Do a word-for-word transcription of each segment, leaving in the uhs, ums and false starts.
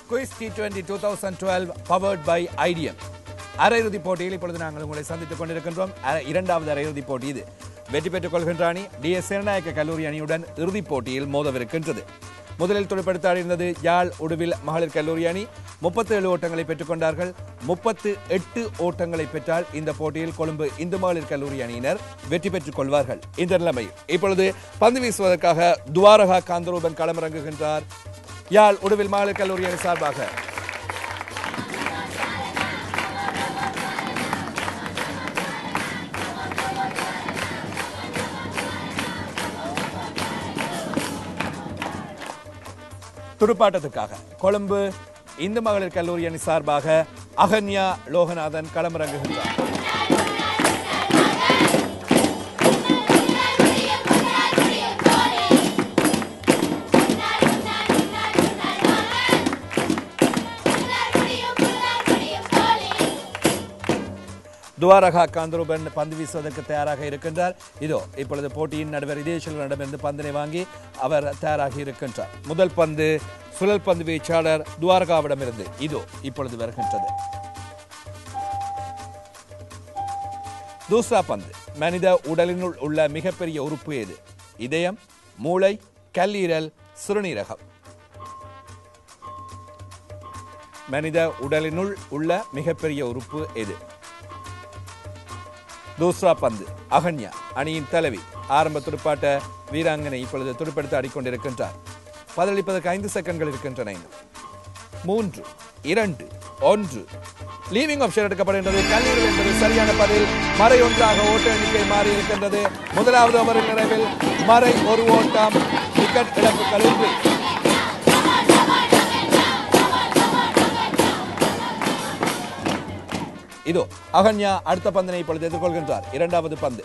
Quiz T twenty twenty twelve powered by I D M. அரையிறுதிப் போட்டியில் இப்பொழுது நாங்கள் உங்களை சந்தித்துக் கொண்டிருக்கின்றோம். இரண்டாவது அரையிறுதிப் போட்டி இது. வெற்றி பெற்றுக் கொள்கின்ற அணி டி எஸ் சேனநாயக்க கல்லூரி அணியுடன் இறுதிப் போட்டியில் மோதவிருக்கின்றது. முதலில் துடுப்படுத்த ஆடியிருந்தது யாழ் உடுவில் மகளிர் கல்லூரி அணி. முப்பத்தி ஏழு ஓட்டங்களை பெற்றுக் கொண்டார்கள். முப்பத்து எட்டு ஓட்டங்களை பெற்றால் இந்த போட்டியில் கொழும்பு இந்து மகளிர் கல்லூரி அணியினர் வெற்றி பெற்றுக் கொள்வார்கள். இந்த நிலைமையில் இப்பொழுது பந்து வீசுவதற்காக துவாரகா காந்தரூபன் களமிறங்குகின்றார். யாழ் உடுவில் மகளிர் கல்லூரி அணி சார்பாக துடுப்பாட்டத்துக்காக கொழும்பு இந்து மகளிர் கல்லூரி அணி சார்பாக அகன்யா லோகநாதன் களமிறங்குகின்றார். துவாரகா காந்தரூபன் பந்து வீசுவதற்கு தயாராக இருக்கின்றார். இதோ இப்பொழுது போட்டியின் நடுவர் இதேஸ்வரனிடமிருந்து பந்தினை வாங்கி அவர் தயாராகி இருக்கின்றார். முதல் பந்து சுழல் பந்து வீச்சாளர் துவாரகாவிடமிருந்து இதோ இப்பொழுது வருகின்றது. தூசரா பந்து மனித உடலினுள் உள்ள மிகப்பெரிய உறுப்பு எது? இதயம், மூளை, கல்லீரல், சிறுநீரகம். மனித உடலினுள் உள்ள மிகப்பெரிய உறுப்பு எது? தூசரா பந்து அகன்யா அணியின் தலைவி ஆரம்ப துடுப்பாட்ட வீராங்கனை இப்பொழுது துடுப்படுத்த ஆடிக்கொண்டிருக்கின்றார். பதிலளிப்பதற்கு ஐந்து செகண்ட்கள் இருக்கின்றன. மூன்று, இரண்டு, ஒன்று. லீவிங் ஆப்ஷன் எடுக்கப்படுகின்றது. கல்லீரல் என்பது சரியான பதில். மறை ஒன்றாக ஓட்ட எண்ணிக்கை மாறி இருக்கின்றது. முதலாவது ஓவரின் நிறைவில் மறை ஒரு ஓட்டம், விக்கெட் இழப்புகள் இன்றி. இதோ அகன்யா அடுத்த பந்தினை இப்பொழுது எதிர்கொள்கின்றார். இரண்டாவது பந்து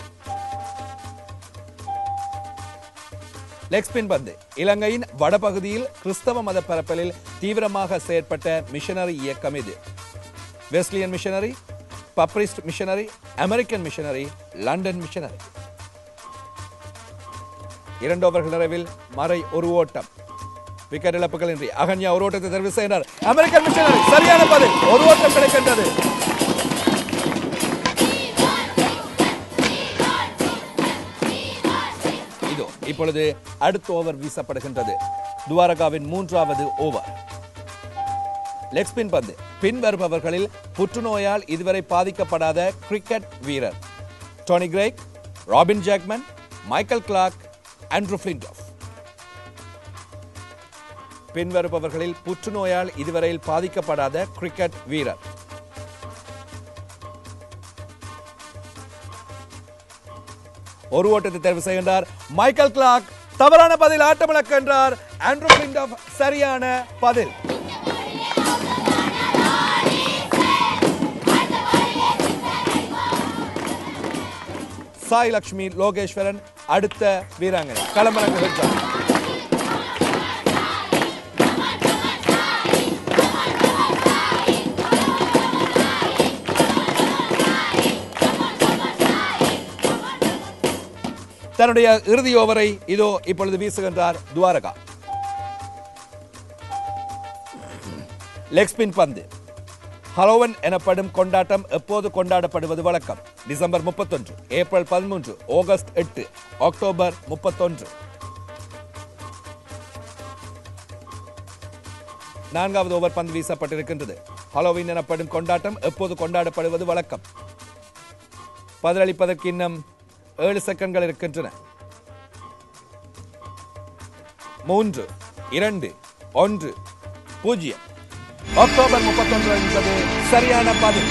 லெக் ஸ்பின் பந்து. இலங்கையின் வடபகுதியில் கிறிஸ்தவ மத பரப்பலில் தீவிரமாக செயற்பட்ட மிஷனரி இயக்கம் இது. Wesleyan missionary, Baptist missionary, American missionary, London missionary. இரண்டு ஓவர்கள் நிறைவில் மறை ஒரு ஓட்டம், விக்கெட் இழப்புகள் இன்றி. அகன்யா ஒரு ஓட்டத்தை தெரிவு செய்கிறார். அமெரிக்கன் மிஷனரி சரியான பதில். ஒரு ஓட்டம் கிடைக்கின்றது. இப்பொழுது அடுத்த ஓவர் வீசப்படுகின்றது. துவாரகாவின் மூன்றாவது ஓவர். லெக் ஸ்பின் பந்து. பின் வருபவர்களில் புற்றுநோயால் இதுவரை பாதிக்கப்படாத கிரிக்கெட் வீரர் Tony Greig, Robin Jackman, Michael Clarke, Andrew Flintoff. பின் வருபவர்களில் புற்றுநோயால் இதுவரை பாதிக்கப்படாத கிரிக்கெட் வீரர். ஒரு ஓட்டத்தை தேர்வு செய்கின்றார். மைக்கேல் கிளார்க் தவறான பதில். ஆட்டமிழக்கின்றார். ஆண்ட்ரூ ஃபிளின்டாஃப் சரியான பதில். சாய் லட்சுமி லோகேஸ்வரன் அடுத்த வீராங்கனை களமிறங்குகின்றார். தன்னுடைய இறுதி ஓவரை இதோ இப்பொழுது வீசுகின்றார் துவாரகா. லெக் ஸ்பின் பந்து. ஹலோவன் எனப்படும் கொண்டாட்டம் எப்போது கொண்டாடப்படுவது வழக்கம்? டிசம்பர் முப்பத்தொன்று, ஏப்ரல் பதிமூன்று, ஆகஸ்ட் எட்டு, அக்டோபர் முப்பத்தொன்று. நான்காவது ஓவர் பந்து வீசப்பட்டிருக்கின்றது. ஹலோவின் எனப்படும் கொண்டாட்டம் எப்போது கொண்டாடப்படுவது வழக்கம்? பதிலளிப்பதற்கு இன்னும் ஏழு செகண்ட்கள் இருக்கின்றன. மூன்று, இரண்டு, ஒன்று, பூஜ்ஜியம். அக்டோபர் முப்பத்தொன்று என்பது சரியான பதில்.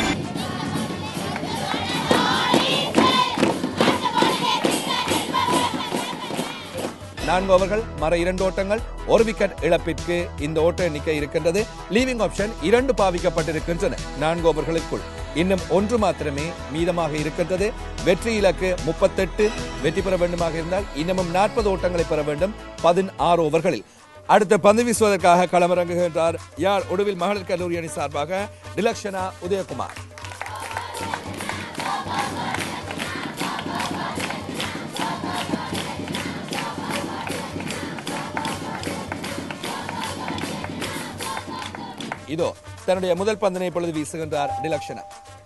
நான்கு ஓவர்கள் மறை இரண்டு ஓட்டங்கள், ஒரு விக்கெட் இழப்பிற்கு இந்த ஓட்ட எண்ணிக்கை இருக்கின்றது. லீவிங் ஆப்ஷன் இரண்டு பாவிக்கப்பட்டிருக்கின்றன. நான்கு ஓவர்களுக்குள் இன்னும் ஒன்று மாத்திரமே மீதமாக இருக்கின்றது. வெற்றி இலக்கு முப்பத்தெட்டு. வெற்றி பெற வேண்டுமாக இருந்தால் இன்னமும் நாற்பது ஓட்டங்களை பெற வேண்டும் பதினாறு ஓவர்களில். அடுத்த பந்து வீசுவதற்காக களமிறங்குகின்றார் யாழ் உடுவில் மகளிர் கல்லூரி அணி சார்பாக டிலக்ஷனா உதயகுமார். இதோ தன்னுடைய முதல் பந்தினை இப்பொழுது வீசுகின்றார் டிலக்ஷனா.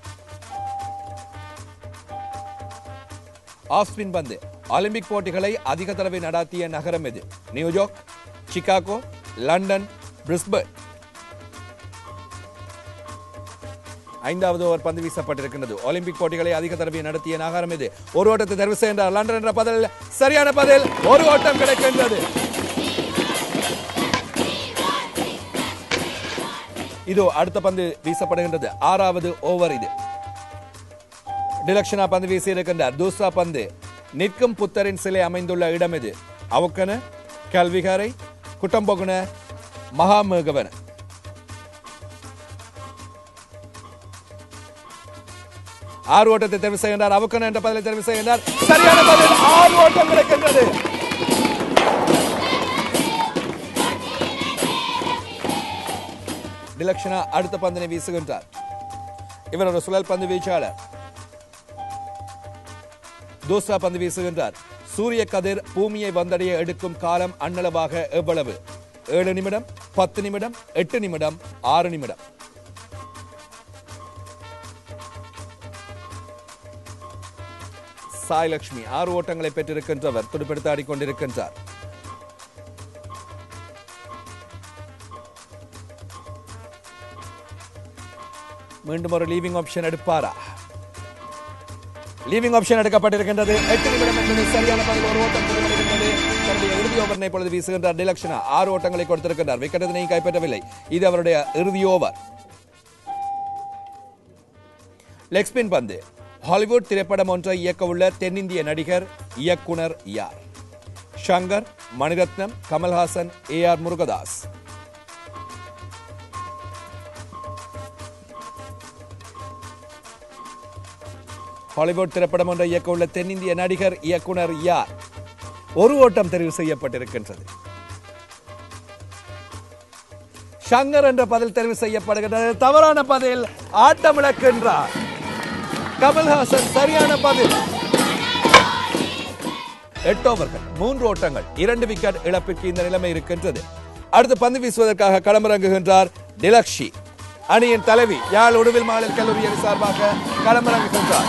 ஆஃப் ஸ்பின் பந்து. ஒலிம்பிக் போட்டிகளை அதிக தடவை நடாத்திய நகரம் எது? New York, Chicago, London, Brisbane. ஐந்தாவது ஓவர் பந்து வீசப்பட்டிருக்கின்றது. ஒலிம்பிக் போட்டிகளை அதிக தடவை நடத்திய நகரம் இது. ஒரு ஓட்டத்தை தெரிவு செய்கின்றார். லண்டன் என்ற பதில் சரியான பதில். ஒரு ஓட்டம் கிடைக்கின்றது. இதோ அடுத்த பந்து வீசப்படுகின்றது. ஆறாவது ஓவர் இது. டிலக்ஷனா பந்து வீசி இருக்கின்றார். தூசா பந்து. நிற்கும் புத்தரின் சிலை அமைந்துள்ள இடம் இது. அவுக்கன, கல்விகாரை, குட்டம்பொகுன, மகாமேகவன. ஆறு ஓட்டத்தை தெரிவு செய்கின்றார். அவுக்கன என்ற பதிலை தெரிவு செய்கின்றார். சரியான பதில். ஆறு ஓட்டம் கிடைக்கின்றது. டிலக்ஷனா அடுத்த பந்தினை வீசுகின்றார். இவர் ஒரு சுழல் பந்து வீச்சாளர். தூசா பந்து வீசுகின்றார். சூரிய கதிர் பூமியை வந்தடைய எடுக்கும் காலம் அன்னளவாக எவ்வளவு? ஏழு நிமிடம், பத்து நிமிடம், எட்டு நிமிடம், ஆறு நிமிடம். சாய் லட்சுமி ஆறு ஓட்டங்களை பெற்றிருக்கின்றவர் துடுப்பெடுத்து ஆடிக்கொண்டிருக்கின்றார். மீண்டும் ஒரு லீவிங் ஆப்ஷன் எடுப்பாரா? லீவிங் ஆப்ஷன் எடுக்கப்பட்டிருக்கின்றது. எட்டு நிமிடம் என்பது சரியான பதில். ஒரு ஓட்டம் பெறுகின்றது. தன்னுடைய இறுதி ஓவரை இப்பொழுது வீசுகின்றார் டிலக்ஷனா. ஆறு ஓட்டங்களை கொடுத்திருக்கின்றார். விக்கெட்டை கைப்பற்றவில்லை. இது அவருடைய இறுதி ஓவர். லெக் ஸ்பின் பந்து. ஹாலிவுட் திரைப்படம் ஒன்றை இயக்க உள்ள தென்னிந்திய நடிகர் இயக்குனர் யார்? Shankar, Mani Ratnam, Kamal Haasan, A R Murugadoss. Hollywood திரைப்படம் ஒன்றை இயக்க உள்ள தென்னிந்திய நடிகர் இயக்குனர் யார்? ஒரு ஓட்டம் தெரிவு செய்யப்பட்டிருக்கின்றது. ஷங்கர் என்ற பதில் தெரிவு செய்யப்படுகின்றது. தவறான பதில். ஆட்டம் இழக்கின்றார் கமல்ஹாசன். சரியான பதில். எட்டு ஓவர்கள், மூன்று ஓட்டங்கள், இரண்டு விக்கெட் இழப்பிற்கு இந்த நிலைமை இருக்கின்றது. அடுத்து பந்து வீசுவதற்காக களமிறங்குகின்றார் டிலக்ஷி. அணியின் தலைவி யாழ் உடுவில் மகளிர் கல்லூரி அணி சார்பாக களமிறங்குகின்றார்.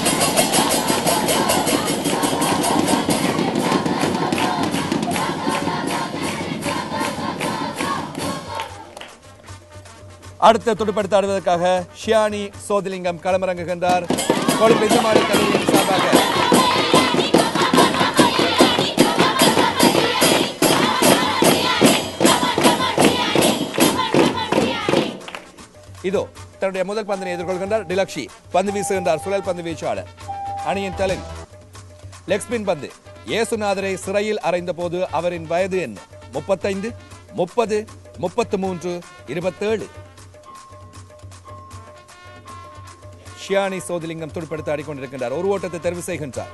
அடுத்த துடுப்படுத்த ஆடுவதற்காக ஷியானி சோதிலிங்கம் களமிறங்குகின்றார். கொழும்பு இந்து மகளிர் கல்லூரி அணி சார்பாக. இதோ தன்னுடைய முதல் பந்தினை எதிர்கொள்கின்றார் டிலக்ஷி. பந்து வீசுகின்றார். சுழல் பந்து வீச்சாளர். அணியின் தலைவி. லெக் ஸ்பின் பந்து. இயேசுநாதரை சிறையில் அறைந்த போது அவரின் வயது என்ன? முப்பத்தைந்து, முப்பது, முப்பத்து மூன்று, இருபத்தேழு. ஷியானி சோதிலிங்கம் துடுப்படுத்த ஆடிக்கொண்டிருக்கின்றார். ஒரு ஓட்டத்தை தெரிவு செய்கின்றார்.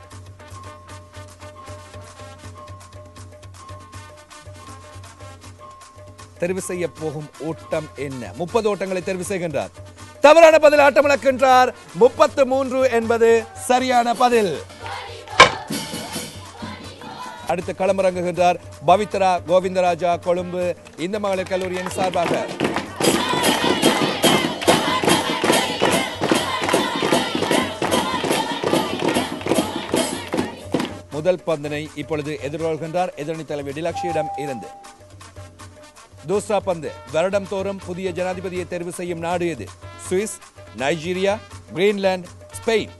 தெரிவு செய்ய போகும் ஓட்டம் என்ன? முப்பது ஓட்டங்களை தெரிவு செய்கின்றார். தவறான பதில். ஆட்டம் இழக்கின்றார். முப்பத்து மூன்று என்பது சரியான பதில். அடுத்து களமிறங்குகின்றார் பவித்ரா கோவிந்தராஜா கொழும்பு இந்து மகளிர் கல்லூரி அணி சார்பாக. முதல் பந்தினை இப்பொழுது எதிர்கொள்கின்றார் எதிரணி தலைவர் டிலக்ஷியிடம் இருந்து. தூசா பந்து. வருடம் தோறும் புதிய ஜனாதிபதியை தேர்வு செய்யும் நாடு எது? Swiss, Nigeria, Greenland, Spain.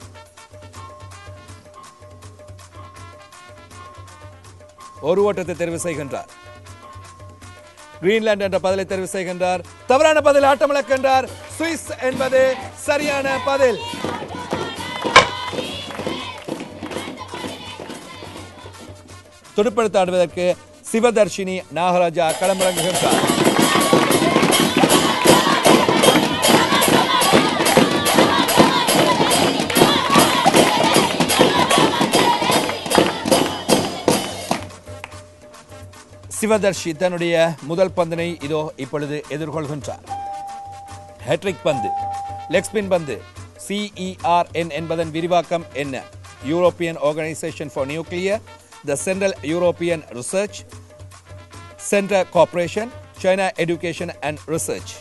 ஒரு ஓட்டத்தை தெரிவு செய்கின்றார். கிரீன்லாந்து என்ற பதிலை தெரிவு செய்கின்றார். தவறான பதில். ஆட்டம் இழக்கின்றார். சுவிஸ் என்பது சரியான பதில். துடுப்படுத்த ஆடுவதற்கு சிவதர்ஷினி நாகராஜா களமிறங்குகின்றார். சிவதர்ஷி தன்னுடைய முதல் பந்தினை இதோ இப்பொழுது எதிர்கொள்கின்றார். ஹேட்ரிக் பந்து. லெக் ஸ்பின் பந்து. சிஇஆர்என் என்பதன் விரிவாக்கம் என்ன? European organisation for nuclear, the central European research centre corporation, China Education and Research.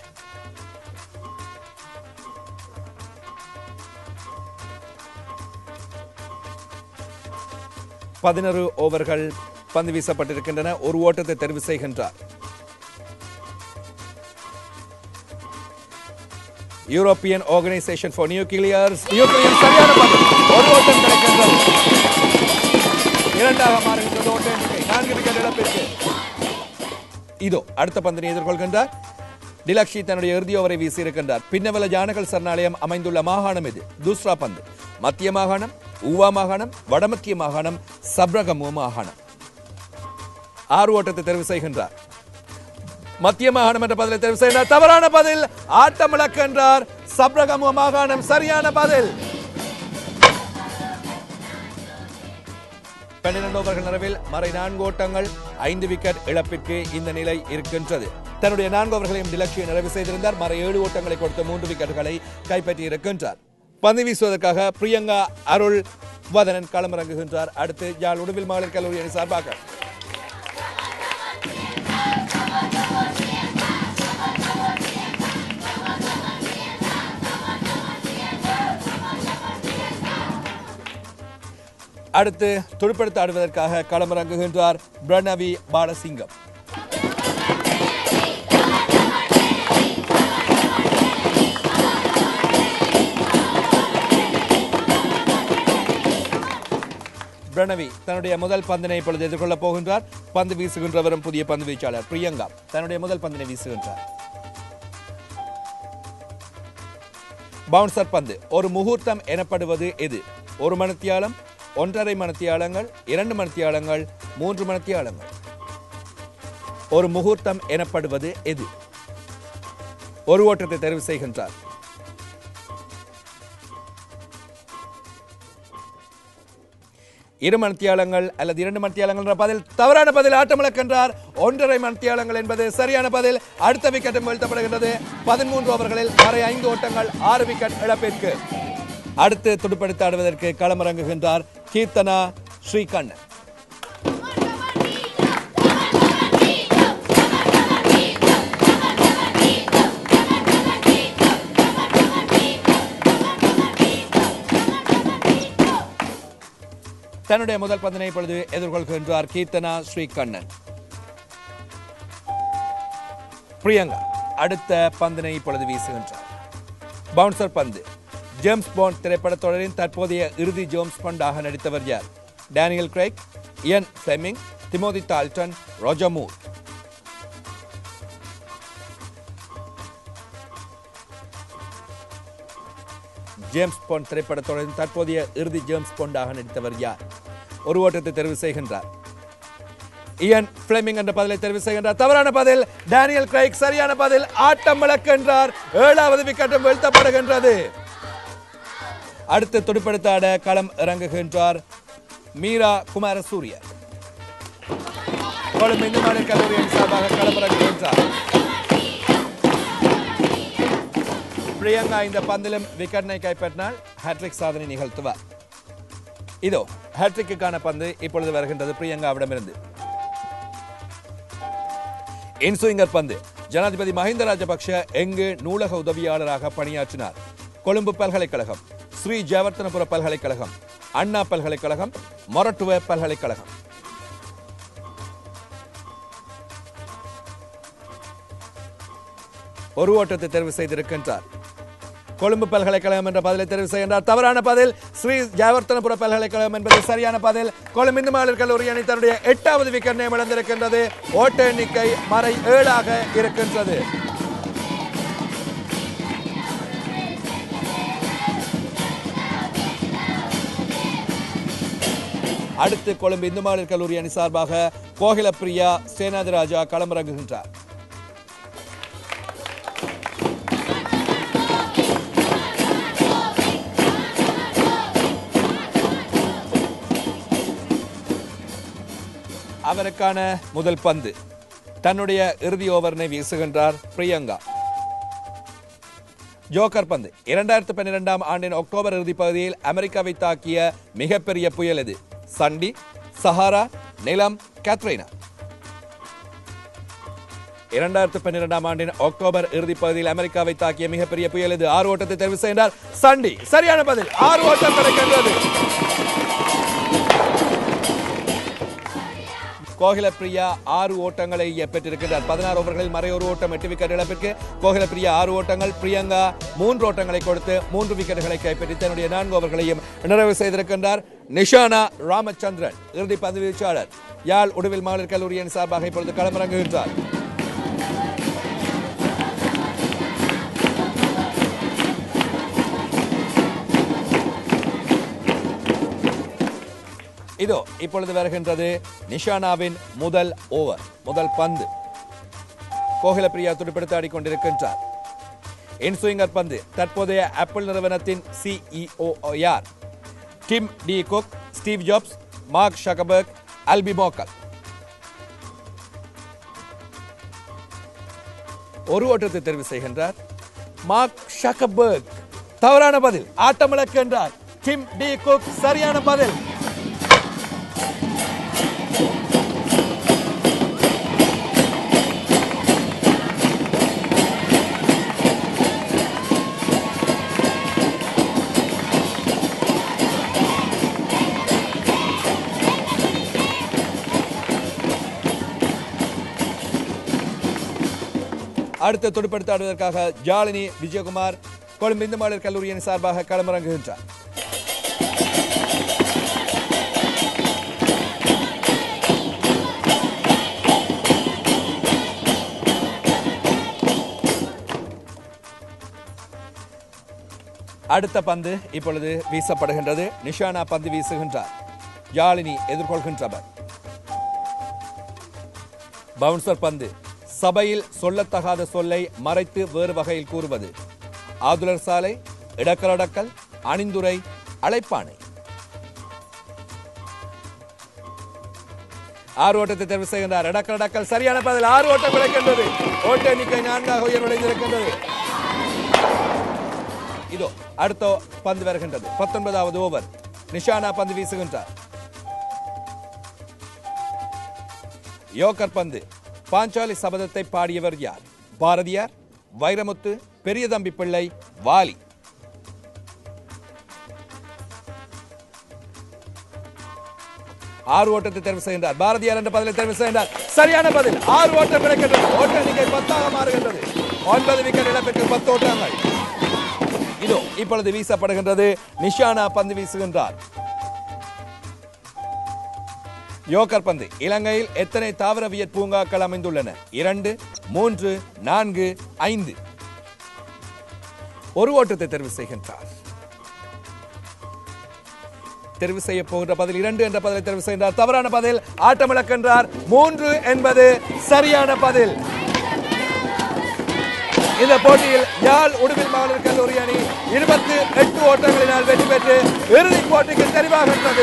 பதினொரு ஓவர்கள் பந்து வீசப்பட்டிருக்கின்றன. ஒரு ஓட்டத்தை தெரிவு செய்கின்றார். யூரோப்பியன் ஆர்கனைசேஷன் ஃபார் நியூக்ளியர்ஸ் சரியான பதில். ஒரு ஓட்டம் கிடைக்கின்றது. இரண்டாக மாறுகின்றது ஓட்ட எண்ணிக்கை. நான்கு விக்கெட் இழப்பிற்கு. இதோ அடுத்த பந்தினை எதிர்கொள்கின்றார். டிலக்ஷி தன்னுடைய இறுதி ஓவரை வீசியிருக்கின்றார். பின்னவல ஜானகல் சரணாலயம் அமைந்துள்ள மாகாணம் இது. தூஸ்ரா பந்து. மத்திய மாகாணம், ஊவா மாகாணம், வடமத்திய மாகாணம், சப்ரகமு மாகாணம். ஆறு ஓட்டத்தை தெரிவு செய்கின்றார். மத்திய மாகாணம் என்ற பதிலை தெரிவு செய்கின்றார். தவறான பதில். ஆட்டம் இழக்கின்றார். சப்ரகமு மாகாணம் சரியான பதில். பன்னிரண்டு ஓவர்கள் நிறைவில் மறை நான்கு ஓட்டங்கள் ஐந்து விக்கெட் இழப்பிற்கு இந்த நிலை இருக்கின்றது. தன்னுடைய நான்கு ஓவர்களையும் டிலக்ஷியை நிறைவு செய்திருந்தார். மறை ஏழு ஓட்டங்களை கொடுத்த மூன்று விக்கெட்டுகளை கைப்பற்றி இருக்கின்றார். பந்து வீசுவதற்காக பிரியங்கா அருள் வதனன் களமிறங்குகின்றார். அடுத்து யாழ் உடுவில் மகளிர் கல்லூரி அணி சார்பாக அடுத்து துடுப்படுத்த ஆடுவதற்காக களமிறங்குகின்றார் பிரணவி பாலசிங்கம். பிரணவி தன்னுடைய முதல் பந்தினை இப்பொழுது எதிர்கொள்ளப் போகின்றார். பந்து வீசுகின்றவரும் புதிய பந்து வீச்சாளர் பிரியங்கா தன்னுடைய முதல் பந்தினை வீசுகின்றார். பவுன்சர் பந்து. ஒரு முகூர்த்தம் எனப்படுவது எது? ஒரு மணித்தியாலம், ஒன்றரை மணித்தியாலங்கள், இரண்டு மணித்தியாலங்கள், மூன்று மணித்தியாலங்கள். ஒரு முகூர்த்தம் எனப்படுவது எது? ஒரு ஓட்டத்தை தெரிவு செய்கின்றார். இரு மணித்தியாலங்கள் அல்லது இரண்டு மணித்தியாலங்கள் என்ற பதில் தவறான பதில். ஆட்டமிழக்கின்றார். ஒன்றரை மணித்தியாலங்கள் என்பது சரியான பதில். அடுத்த விக்கெட்டும் வீழ்த்தப்படுகின்றது. பதிமூன்று ஓவர்களில் மறை ஐந்து ஓட்டங்கள் ஆறு விக்கெட் இழப்பிற்கு. அடுத்து துடுப்படுத்த ஆடுவதற்கு களமிறங்குகின்றார் கீர்த்தனா ஸ்ரீகண்ணன். தன்னுடைய முதல் பந்தினை இப்பொழுது எதிர்கொள்கின்றார் கீர்த்தனா ஸ்ரீகண்ணன். பிரியங்கா அடுத்த பந்தினை இப்பொழுது வீசுகின்றார். பவுன்சர் பந்து. ஜேம்ஸ் பாண்ட் திரைப்படத் தொடரின் தற்போதைய இறுதி ஜேம்ஸ் பாண்டாக நடித்தவர் யார்? Daniel Craig, Ian Fleming, Timothy Dalton, Roger Moore. James Bond திரைப்படத் தொடரின் தற்போதைய இறுதி ஜேம்ஸ் பாண்டாக நடித்தவர் யார்? ஒரு ஓட்டத்தை தெரிவு செய்கின்றார். இயன் ஃபிளெமிங் என்ற பதிலை தெரிவு செய்கின்றார். தவறான பதில். டேனியல் கிரைக் சரியான பதில். ஆட்டம் இழக்கின்றார். ஏழாவது விக்கெட்டும் வீழ்த்தப்படுகின்றது. அடுத்து துடுப்படுத்த ஆட களம் இறங்குகின்றார் மீரா குமாரசூரிய. கொழும்பு இந்து மகளிர் கல்லூரியின் சார்பாக களம் இறங்குகின்றார். பிரியங்கா இந்த பந்திலும் விக்கெட்டை கைப்பற்றினால் ஹேட்ரிக் சாதனை நிகழ்த்துவார். இதோ ஹேட்ரிக்குக்கான பந்து இப்பொழுது வருகின்றது பிரியங்காவிடமிருந்து. இன்சுவிங்கர் பந்து. ஜனாதிபதி மஹிந்த ராஜபக்ஷ எங்கு நூலக உதவியாளராக பணியாற்றினார்? கொழும்பு பல்கலைக்கழகம், ஸ்ரீ ஜெயவர்த்தனபுர பல்கலைக்கழகம், அண்ணா பல்கலைக்கழகம், மொரட்டுவ பல்கலைக்கழகம். ஒரு ஓட்டத்தை தெரிவு செய்திருக்கின்றார். கொழும்பு பல்கலைக்கழகம் என்ற பதிலை தெரிவு செய்கின்றார். தவறான பதில். ஸ்ரீ ஜெயவர்த்தனபுர பல்கலைக்கழகம் என்பது சரியான பதில். கொழும்பு இந்து மகளிர் கல்லூரி அணி தன்னுடைய எட்டாவது விக்கெட்டை இழந்திருக்கின்றது. ஓட்ட எண்ணிக்கை மறை ஏழாக இருக்கின்றது. அடுத்து கொழும்பு இந்து மகளிர் கல்லூரி அணி சார்பாக கோகில பிரியா சேனாதிராஜா களமிறங்குகின்றார். அவருக்கான முதல் பந்து. தன்னுடைய இறுதி ஓவரினை வீசுகின்றார் பிரியங்கா. ஜோக்கர் பந்து. இரண்டாயிரத்தி பன்னிரெண்டாம் ஆண்டின் அக்டோபர் இறுதி பகுதியில் அமெரிக்காவை தாக்கிய மிகப்பெரிய புயல் எது? சண்டி, சஹாரா, நிலம், கேத்ரினா. இரண்டாயிரத்து பன்னிரண்டாம் ஆண்டின் அக்டோபர் இறுதிப் பகுதியில் அமெரிக்காவை தாக்கிய மிகப்பெரிய புயல் இது. ஆறு ஓட்டத்தை தெரிவு செய்தார் சண்டி. சரியான பதில். ஆறு ஓட்டம் கிடைக்கின்றது. கோகிலப்பிரியா ஆறு ஓட்டங்களை பெற்றிருக்கிறார். பதினாறு ஓவர்களில் மறையொரு ஓட்டம், எட்டு விக்கெட் இழப்பிற்கு கோகிலப்பிரியா ஆறு ஓட்டங்கள். பிரியங்கா மூன்று ஓட்டங்களை கொடுத்து மூன்று விக்கெட்டுகளை கைப்பற்றி தன்னுடைய நான்கு ஓவர்களையும் நிறைவு செய்திருக்கின்றார். நிஷானா ராமச்சந்திரன் இறுதி பந்து வீச்சாளர் யாழ் உடுவில் மகளிர் கல்லூரியின் சார்பாக இப்பொழுது களமிறங்குகின்றார். இதோ இப்பொழுது வருகின்றது நிஷானாவின் முதல் ஓவர், முதல் பந்து. கோகிலப்பிரியா துடுப்படுத்த ஆடிக்கொண்டிருக்கின்றார். இன்ஸ்விங்கர் பந்து. தற்போதைய ஆப்பிள் நிறுவனத்தின் சிஇஓ யார்? Tim D Cook, Steve Jobs, Mark Zuckerberg, Albie Morkel. ஒரு ஓட்டத்தை தெரிவு செய்கின்றார் மார்க் ஷக்கபர்க். தவறான பதில். ஆட்டமிழக்கின்றார் டிம் டி குக். சரியான பதில். அடுத்த துடுப்படுத்த ஆடுவதற்காக ஜாலினி விஜயகுமார் கொழும்பு இந்து மகளிர் கல்லூரியின் சார்பாக களமிறங்குகின்றார். அடுத்த பந்து இப்பொழுது வீசப்படுகின்றது. நிஷானா பந்து வீசுகின்றார். ஜாலினி எதிர்கொள்கின்றவர். பவுன்சர் பந்து. சபையில் சொல்லத்தகாத சொல்லை மறைத்து வேறு வகையில் கூறுவது. ஆதுலர் சாலை, இடக்கலடக்கல், அணிந்துரை, அழைப்பானை. ஆறு ஓட்டத்தை தெரிவு செய்கின்றார். இடக்கலடக்கல். சரியான பதில். ஆறு ஓட்டம் கிடைக்கின்றது. ஓட்ட எண்ணிக்கை நான்காக உயர்வடைந்திருக்கின்றது. இதோ அடுத்த பந்து வருகின்றது. பத்தொன்பதாவது ஓவர். நிஷானா பந்து வீசுகின்றார். யோக்கர் பந்து. பாஞ்சாலி சபதத்தை பாடியவர் யார்? பாரதியார், வைரமுத்து, பெரிய தம்பி பிள்ளை, வாலி. ஆறு ஓட்டத்தை தெரிவு செய்கின்றார். பாரதியார் என்ற பதிலை தெரிவு செய்கின்றார். சரியான பதில். ஆறு ஓட்டம் கிடைக்கின்றது. ஓட்ட எண்ணிக்கை பத்தாக மாறுகின்றது. ஒன்பது விக்கெட் இழப்பிற்கு பத்து ஓட்டங்கள். இதோ இப்பொழுது வீசப்படுகின்றது. நிஷானா பந்து வீசுகின்றார். யோக்கர் பந்து. இலங்கையில் எத்தனை தாவரவியல் பூங்காக்கள் அமைந்துள்ளன? இரண்டு, மூன்று, நான்கு, ஐந்து. ஒரு ஓட்டத்தை தெரிவு செய்கின்றார். தெரிவு செய்ய போகின்ற பதில் இரண்டு என்ற பதிலை தெரிவு செய்கின்றார். தவறான பதில். ஆட்டமிழக்கின்றார். மூன்று என்பது சரியான பதில். இந்த போட்டியில் யாழ் உடுவில் மகளிர் கல்லூரி அணி இருபத்தி எட்டு ஓட்டங்களினால் வெற்றி பெற்று இறுதிப் போட்டிக்கு தெரிவாகின்றது.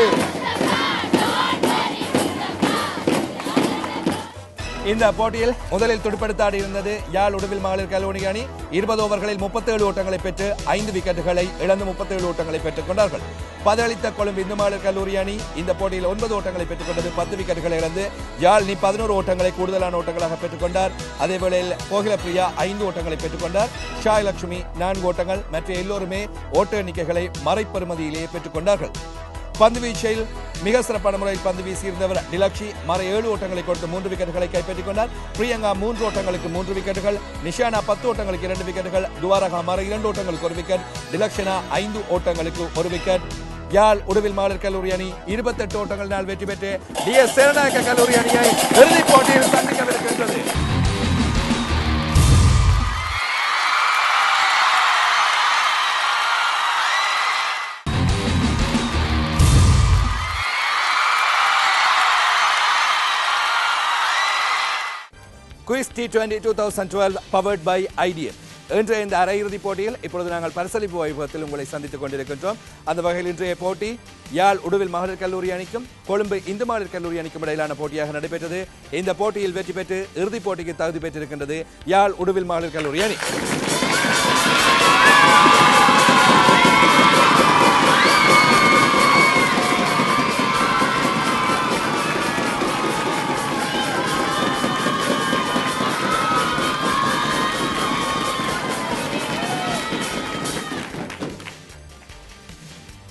இந்த போட்டியில் முதலில் துடுப்படுத்த ஆடி இருந்தது யாழ் உடுவில் மகளிர் கல்லூரி அணி. இருபது ஓவர்களில் முப்பத்தி ஏழு ஓட்டங்களை பெற்று ஐந்து விக்கெட்டுகளை இழந்து முப்பத்தி ஏழு ஓட்டங்களை பெற்றுக் கொண்டார்கள். பதிலளித்த கொழும்பு இந்து மகளிர் கல்லூரி அணி இந்த போட்டியில் ஒன்பது ஓட்டங்களை பெற்றுக் கொண்டது. பத்து விக்கெட்டுகளை இழந்து யாழ் நீ பதினோரு ஓட்டங்களை கூடுதலான ஓட்டங்களாக பெற்றுக் கொண்டார். அதேவேளையில் கோகிலப்பிரியா ஐந்து ஓட்டங்களை பெற்றுக் கொண்டார். ஷாய் லட்சுமி நான்கு ஓட்டங்கள். மற்ற எல்லோருமே ஓட்ட எண்ணிக்கைகளை மறைப்பெறுமதியிலேயே பெற்றுக் கொண்டார்கள். பந்து வீச்சில் மிக சிறப்பான முறையில் பந்து வீசியிருந்தவர் டிலக்ஷி மறை ஏழு ஓட்டங்களை கொடுத்து மூன்று விக்கெட்டுகளை கைப்பற்றிக் கொண்டார். பிரியங்கா மூன்று ஓட்டங்களுக்கு மூன்று விக்கெட்டுகள். நிஷானா பத்து ஓட்டங்களுக்கு இரண்டு விக்கெட்டுகள். துவாரகா மறை இரண்டு ஓட்டங்களுக்கு ஒரு விக்கெட். டிலக்ஷனா ஐந்து ஓட்டங்களுக்கு ஒரு விக்கெட். யாழ் உடுவில் மகளிர் கல்லூரி அணி இருபத்தி எட்டு ஓட்டங்களினால் வெற்றி பெற்று டி எஸ் சேனநாயக்க கல்லூரி அணியை இறுதிப் போட்டியில் சந்திக்கவிருக்கின்றது. Quiz T twenty twenty twelve powered by Ideal. இன்றைய இந்த அரையிறுதிப் போட்டியில் இப்பொழுது நாங்கள் பரிசளிப்பு வைபவத்தில் உங்களை சந்தித்துக் கொண்டிருக்கின்றோம். அந்த வகையில் இன்றைய போட்டி யாழ் உடுவில் மகளிர் கல்லூரி அணிக்கும் கொழும்பு இந்து மகளிர் கல்லூரி அணிக்கும் இடையிலான போட்டியாக நடைபெற்றது. இந்த போட்டியில் வெற்றி பெற்று இறுதிப் போட்டிக்கு தகுதி பெற்றிருக்கின்றது யாழ் உடுவில் மகளிர் கல்லூரி அணி.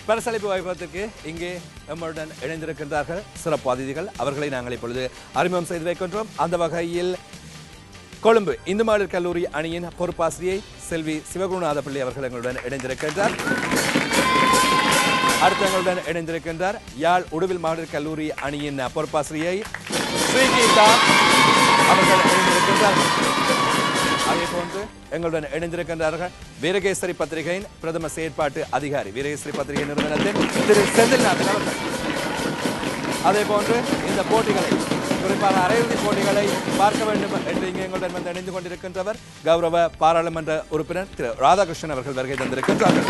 பரிசளிப்பு வைப்பதற்கு இங்கே நம்முடன் இணைந்திருக்கின்றார்கள் சிறப்பு அதிதிகள். அவர்களை நாங்கள் இப்பொழுது அறிமுகம் செய்து வைக்கின்றோம். அந்த வகையில் கொழும்பு இந்து மகளிர் கல்லூரி அணியின் பொறுப்பாசிரியை செல்வி சிவகுருநாத பிள்ளை அவர்கள் எங்களுடன் இணைந்திருக்கின்றார். அடுத்தவங்களுடன் இணைந்திருக்கின்றார் யாழ் உடுவில் மகளிர் கல்லூரி அணியின் பொறுப்பாசிரியை ஸ்ரீகீதா அவர்கள் இணைந்திருக்கின்றார்கள். அதே போன்று எங்களுடன் இணைந்திருக்கின்றார்கள் வீரகேசரி பத்திரிகையின் பிரதம செயற்பாட்டு அதிகாரி வீரகேசரி பத்திரிகை நிறுவனத்தின் திரு செந்தில்நாதன் அவர்கள். அதே போன்று இந்த போட்டிகளை குறிப்பாக அரையிறுதி போட்டிகளை பார்க்க வேண்டும் என்று இங்கே எங்களுடன் வந்து இணைந்து கொண்டிருக்கின்றவர் கௌரவ பாராளுமன்ற உறுப்பினர் திரு ராதாகிருஷ்ணன் அவர்கள் வருகை தந்திருக்கின்றார்கள்.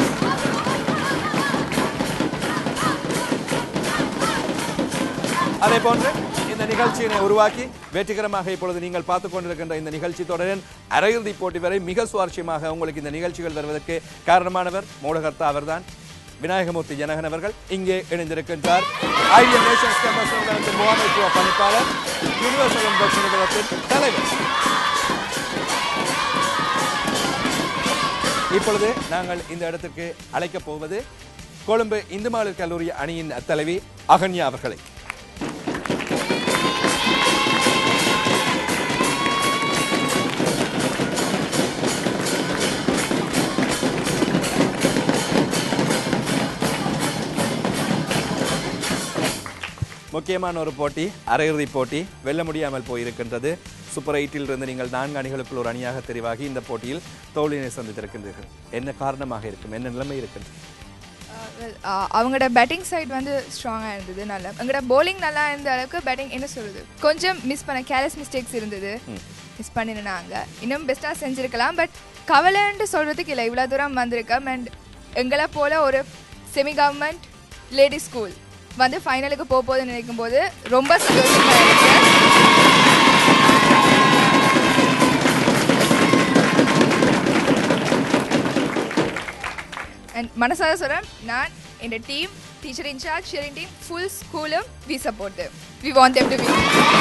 அதே போன்று இந்த நிகழ்ச்சியினை உருவாக்கி வெற்றிகரமாக இப்பொழுது நீங்கள் பார்த்துக் கொண்டிருக்கின்ற இந்த நிகழ்ச்சி தொடரின் அரையிறுதி போட்டி வரை மிக சுவாரஸ்யமாக உங்களுக்கு இந்த நிகழ்ச்சிகள் வருவதற்கு காரணமானவர் மூலகர்த்தா அவர்தான் விநாயகமூர்த்தி ஜனகன் அவர்கள். இங்கே இணைந்திருக்கின்றார் ஐடியல் நேஷன்ஸ் கேம்பஸ் நிறுவனத்தின் முகாமைத்துவ பணிப்பாளர் யூனிவர்சல் இன்வெஸ்ட் நிறுவனத்தின் தலைவர். இப்பொழுது நாங்கள் இந்த இடத்திற்கு அழைக்கப் போவது கொழும்பு இந்து மகளிர் கல்லூரி அணியின் தலைவி அகன்யா அவர்களை. முக்கியமான ஒரு போட்டி அரையிறுதி போட்டி வெல்ல முடியாமல் போயிருக்கின்றது. சூப்பர் எயிட்டில் இருந்து நீங்கள் நான்கு அணிகளுக்குள் ஒரு அணியாக தெரிவாகி இந்த போட்டியில் தோல்வியினை சந்தித்திருக்கின்றீர்கள். என்ன காரணமாக இருக்கும், என்ன நிலைமை இருக்கின்றது? அவங்களோட பேட்டிங் சைடு வந்து ஸ்ட்ராங்காக இருந்தது. நல்லா எங்களோட போலிங் நல்லா இருந்த அளவுக்கு பேட்டிங் என்ன சொல்றது கொஞ்சம் மிஸ் பண்ண கேர்லெஸ் மிஸ்டேக்ஸ் இருந்தது. மிஸ் பண்ணினாங்க. இன்னும் பெஸ்ட்டாக செஞ்சுருக்கலாம். பட் கவலைன்ட்டு சொல்கிறதுக்கு இல்லை. இவ்வளோ தூரம் வந்திருக்கோம். அண்ட் எங்களை போல் ஒரு செமி கவர்மெண்ட் லேடி ஸ்கூல் வந்து ஃபைனலுக்கு போக போகுதுன்னு நினைக்கும் போது ரொம்ப சந்தோஷமாக இருக்கு. அண்ட் மனசார சொல்கிறேன், நான் இந்த team teacher in charge sharing team full ஸ்கூலும் we support them. We want them to win.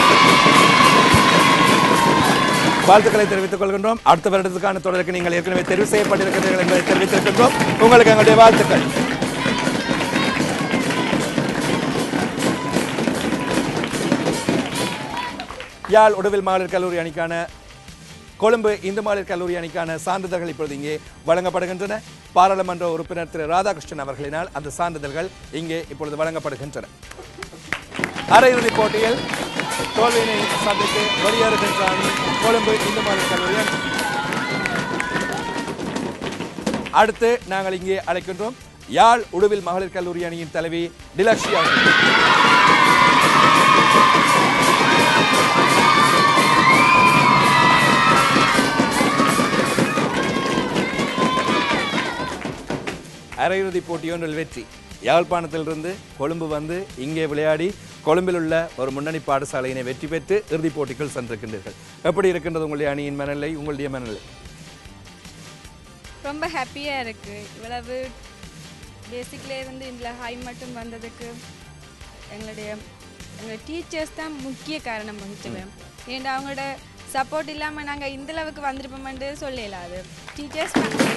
வாழ்த்துக்களை தெரிவித்துக் கொள்கின்றோம். அடுத்த வருடத்துக்கான தொடருக்கு நீங்கள் ஏற்கனவே தெரிவு செய்யப்பட்டிருக்கிறீர்கள் என்பதை தெரிவித்திருக்கின்றோம். உங்களுக்கு எங்களுடைய வாழ்த்துக்கள். யாழ் உடுவில் மகளிர் கல்லூரி அணிக்கான கொழும்பு இந்து மகளிர் கல்லூரி அணிக்கான சான்றிதழ்கள் இப்பொழுது இங்கே வழங்கப்படுகின்றன. பாராளுமன்ற உறுப்பினர் திரு ராதாகிருஷ்ணன் அவர்களினால் அந்த சான்றிதழ்கள் இங்கே இப்பொழுது வழங்கப்படுகின்றன. அரையிறுதிப் போட்டியில் தோல்வியினை சந்தித்து வெளியேறுகின்ற அணி கொழும்பு இந்து மகளிர் கல்லூரி அணி. அடுத்து நாங்கள் இங்கே அழைக்கின்றோம் யாழ் உடுவில் மகளிர் கல்லூரி அணியின் தலைவி டிலக்ஷி அவர்கள். அரையிறுதிப் போட்டியொன்றில் வெற்றி. யாழ்ப்பாணத்திலிருந்து கொழும்பு வந்து இங்கே விளையாடி கொழும்பில் உள்ள ஒரு முன்னணி பாடசாலையினை வெற்றி பெற்று இறுதிப் போட்டிக்குள் சென்றிருக்கின்றீர்கள். எப்படி இருக்கின்றது உங்களுடைய அணியின் மனநிலை, உங்களுடைய மனநிலை? ரொம்ப ஹாப்பியாக இருக்குது. இவ்வளவு பேசிக்லே இருந்து இதில் ஹை மட்டும் வந்ததுக்கு எங்களுடைய எங்கள் டீச்சர்ஸ் தான் முக்கிய காரணம் வகிச்சுவேன். ஏன்னா அவங்களோட சப்போர்ட் இல்லாமல் நாங்கள் இந்த அளவுக்கு வந்திருப்போம்னு சொல்லலாம். அது டீச்சர்ஸ்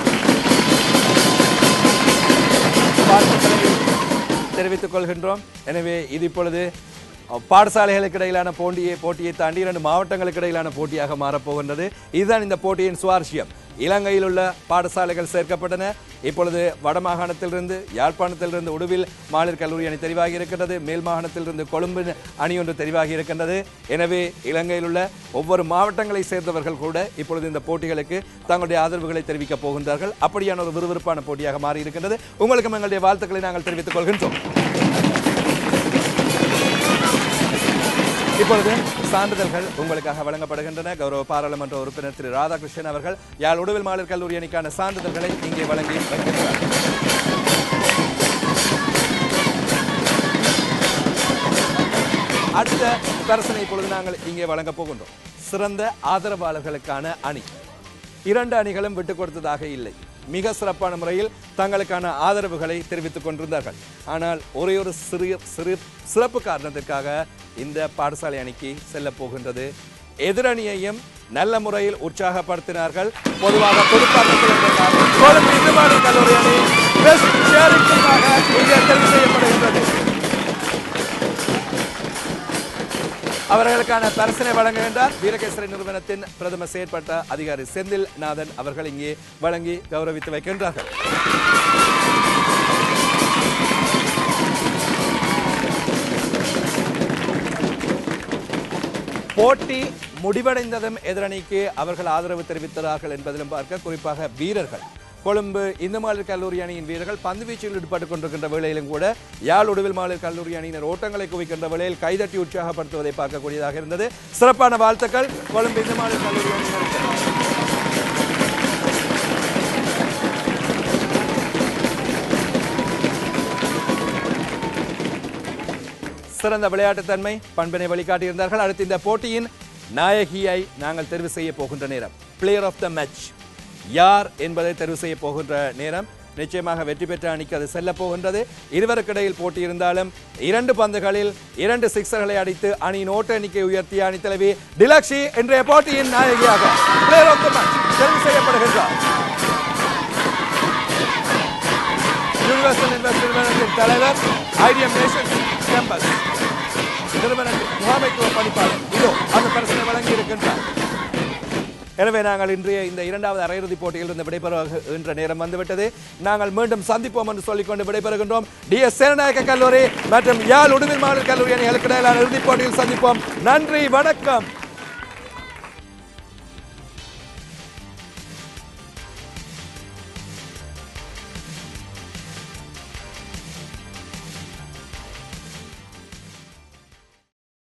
தெரிவித்துக் கொள்கின்றோம். எனவே இது இப்பொழுது பாடசாலைகளுக்கு இடையிலான போட்டியை போட்டியை தாண்டி இரண்டு மாவட்டங்களுக்கு இடையிலான போட்டியாக மாறப்போகின்றது. இதுதான் இந்த போட்டியின் சுவாரஸ்யம். இலங்கையில் உள்ள பாடசாலைகள் சேர்க்கப்பட்டன. இப்பொழுது வடமாகாணத்திலிருந்து யாழ்ப்பாணத்திலிருந்து உடுவில் மகளிர் கல்லூரி அணி தெரிவாகி இருக்கின்றது. மேல் மாகாணத்திலிருந்து கொழும்பு அணி ஒன்று தெரிவாகி இருக்கின்றது. எனவே இலங்கையில் உள்ள ஒவ்வொரு மாவட்டங்களை சேர்ந்தவர்கள் கூட இப்பொழுது இந்த போட்டிகளுக்கு தங்களுடைய ஆதரவுகளை தெரிவிக்கப் போகின்றார்கள். அப்படியான ஒரு விறுவிறுப்பான போட்டியாக மாறி இருக்கின்றது. உங்களுக்கும் எங்களுடைய வாழ்த்துக்களை நாங்கள் தெரிவித்துக் கொள்கின்றோம். இப்பொழுது சான்றிதழ்கள் உங்களுக்காக வழங்கப்படுகின்றன. கௌரவ பாராளுமன்ற உறுப்பினர் திரு ராதாகிருஷ்ணன் அவர்கள் யாழ் உடுவில் மகளிர் கல்லூரி அணிக்கான சான்றிதழ்களை இங்கே வழங்கி வருகின்றார். அடுத்த பரிசனை இப்பொழுது நாங்கள் இங்கே வழங்கப் போகின்றோம். சிறந்த ஆதரவாளர்களுக்கான அணி. இரண்டு அணிகளும் விட்டுக் கொடுத்ததாக இல்லை. மிக சிறப்பான முறையில் தங்களுக்கான ஆதரவுகளை தெரிவித்துக் கொண்டிருந்தார்கள். ஆனால் ஒரே ஒரு சிறிய சிறு சிறப்பு காரணத்திற்காக இந்த பாடசாலை அணிக்கு செல்ல போகின்றது. எதிரணியையும் நல்ல முறையில் உற்சாகப்படுத்தினார்கள். பொதுவாக கொழும்பு இந்து மகளிர் கல்லூரி அணி பெஸ்ட் ஷேரிங் டீமாக இங்கே தெரிவு செய்யப்படுகின்றது. அவர்களுக்கான பரிசினை வழங்குகின்றார் வீரகேசரி நிறுவனத்தின் பிரதம செயற்பட்ட அதிகாரி செந்தில் நாதன் அவர்கள் இங்கே வழங்கி கௌரவித்து வைக்கின்றார்கள். போட்டி முடிவடைந்ததும் எதிரணிக்கு அவர்கள் ஆதரவு தெரிவித்தார்கள் என்பதிலும் பார்க்க குறிப்பாக வீரர்கள் கொழும்பு இந்து மகளிர் கல்லூரி அணியின் வீரர்கள் பந்துவீச்சில் ஈடுபட்டுக் கொண்டிருக்கின்ற வேளையிலும் கூட யாழ் உடுவில் மகளிர் கல்லூரி அணியினர் ஓட்டங்களை குவிக்கின்ற வேளையில் கைதட்டி உற்சாகப்படுத்துவதை பார்க்கக்கூடியதாக இருந்தது. சிறப்பான வாழ்த்துக்கள் கொழும்பு இந்து மகளிர் கல்லூரி அணியினருக்கு. சிறந்த விளையாட்டுத்தன்மை பண்பினை வழிகாட்டியிருந்தார்கள். அடுத்து இந்த போட்டியின் நாயகியை நாங்கள் தெரிவு செய்ய போகின்ற நேரம், பிளேயர் ஆஃப் த மேட்ச் யார் என்பதை தெரிவு செய்ய போகின்ற நேரம். நிச்சயமாக வெற்றி பெற்ற அணிக்கு அது செல்ல போகின்றது. இருவருக்கிடையில் போட்டி இருந்தாலும் இரண்டு பந்துகளில் இரண்டு சிக்ஸர்களை அடித்து அணியின் ஓட்ட எண்ணிக்கை உயர்த்திய அணி தலைவி டிலக்ஷி இன்றைய போட்டியின் நாயகியாக பிளேயர் ஆஃப் த மேட்ச் தெரிவு செய்யப்படுகின்றார். யூனிவர்சல் இன்வெஸ்ட் நிறுவனத்தின் தலைவர், ஐடிஎம் நேஷன்ஸ் கேம்பஸ் நிறுவனத்தின் முகாமைத்துவ பணிப்பாளர் இதோ அந்த பரிசனை வழங்கி இருக்கின்றார். எனவே நாங்கள் இன்றைய இந்த இரண்டாவது அரையிறுதிப் போட்டியில் இருந்து விடைபெறுகின்ற நேரம் வந்துவிட்டது. நாங்கள் மீண்டும் சந்திப்போம் என்று சொல்லிக்கொண்டு விடைபெறுகின்றோம். டி எஸ் சேனநாயக்க கல்லூரி மற்றும் யாழ் உடுவில் மகளிர் கல்லூரி அணிகளுக்கு இடையிலான இறுதிப் போட்டியில் சந்திப்போம். நன்றி, வணக்கம்.